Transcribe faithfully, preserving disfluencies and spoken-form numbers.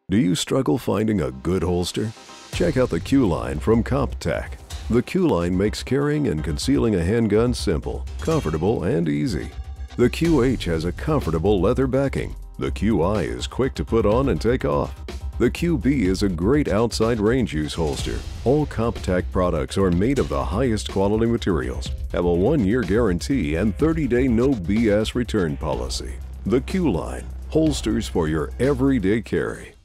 Do you struggle finding a good holster? Check out the Q-Line from Comp-Tac. The Q-Line makes carrying and concealing a handgun simple, comfortable, and easy. The Q H has a comfortable leather backing. The Q I is quick to put on and take off. The Q B is a great outside range use holster. All Comp-Tac products are made of the highest quality materials, have a one-year guarantee, and thirty-day no B S return policy. The Q-Line, holsters for your everyday carry.